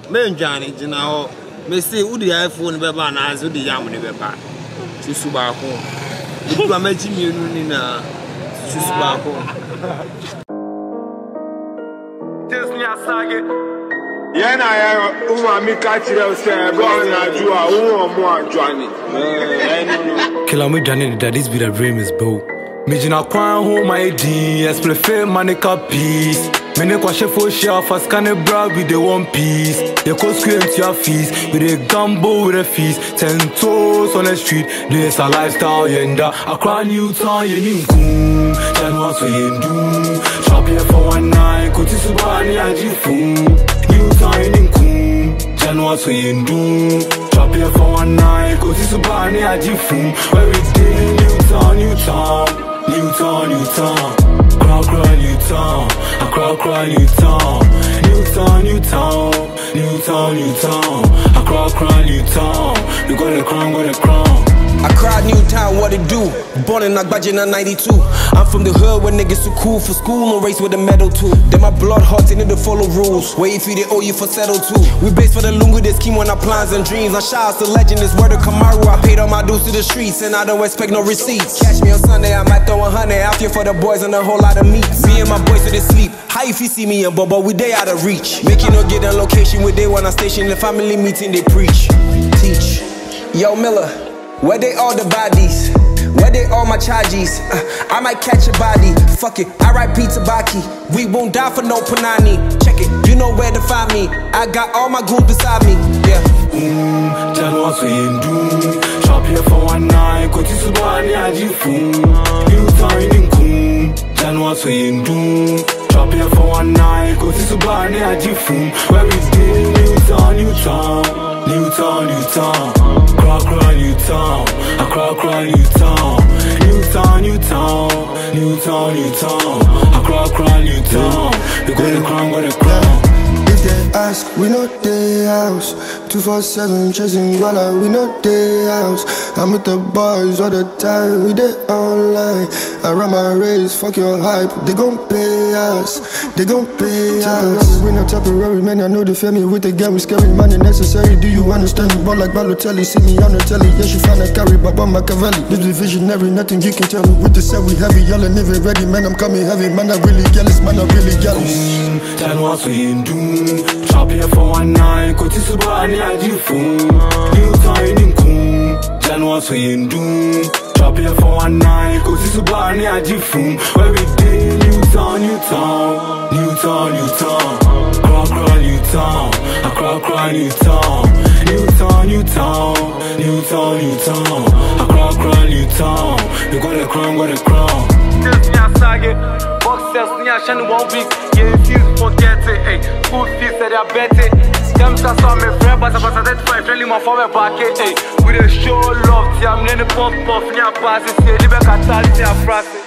Men Johnny, you know, may say, would the iPhone be ban as would the yam never back. To Subako. You are making me in a Subako. Tell me a saga. Yeah, I am catch you say, going at you are more Johnny. Kill me, Johnny, that is be the dream is bow. Mijina kwa home my D, as play manica peace. Mene kwa shefo shelf, as can a bra with the one piece. They call scream to your fees, with a gumbo with a feast. 10 toes on the street, this a lifestyle yenda. Accra Newtown, you need coom. Then what's we do? Chop here for one night, go to Subani and Jifu. Newtown, you need coom. Then what's we do? Chop here for one night, go to Subani and Jifu. Where we day, Newtown, Newtown. Newtown, Newtown, Accra Newtown, Accra Newtown, Newtown, Newtown, Newtown, Newtown, Accra Newtown. We got a crown, Accra Newtown, what it do? Born in Agbaje in 92. I'm from the hood where niggas too cool for school, no race with a medal too. Then my blood hot, they need to follow rules. Wait if you they owe you for settle too. We base for the lungu, they scheme on our plans and dreams. I shout the legend, this word of Kamaru. I paid all my dues to the streets and I don't expect no receipts. Catch me on Sunday, I might throw 100 out here for the boys and a whole lot of meat. Me and my boys to they sleep. How if you see me and Bobo, we they out of reach. Make you no get a location where they wanna station. The family meeting, they preach. Teach. Yo, Miller. Where they all the bodies? Where they all my charges? I might catch a body. Fuck it, R.I.P. Tabaki. We won't die for no punani. Check it, you know where to find me. I got all my goons beside me. Yeah. Tell what's we do. Chop here for one night, go to Subani and Jifu. Newtown, you need coom. Tell what's we do. Chop here for one night, go to Subani and Jifu. Where we day, Newtown, Newtown, Newtown, Newtown. Accra Newtown, Accra Newtown, Newtown, Newtown, Newtown, Newtown, Accra Newtown. We got a crown. If they ask, we know they house. 247 chasing Walla, we know they house. I'm with the boys all the time, we dey online. I run my race, fuck your hype. They gon' pay us, they gon' pay us. We not temporary, man, I know they feel me with the game. We scary, money necessary, do you understand me? Ball like Balotelli, see me on the telly. Yes, you find a carry, but I'm Machiavelli. This is visionary, nothing you can tell me. With the set, we heavy, y'all ain't even ready. Man, I'm coming heavy, man, I really jealous, man, I really jealous. Tell what's we do. Chop here for one night, go to Subani and Jifu. Newtown, you need coom. Tell what's we do. Chop here for one night, go to Subani and Jifu. Where we day, Newtown, Newtown, Newtown, Newtown, Accra Newtown, Accra Newtown, Newtown, Newtown, Newtown, Newtown, Accra Newtown. We got a crown. Tell me a saga. Boxers, me a shan 1 week. Yeah, if you forget it, hey. School fees that I bet it. Them just saw me friend, but I was identified really my former back, hey. We dey show love, I'm in the pop, near passes, hey. Live a catalyst, near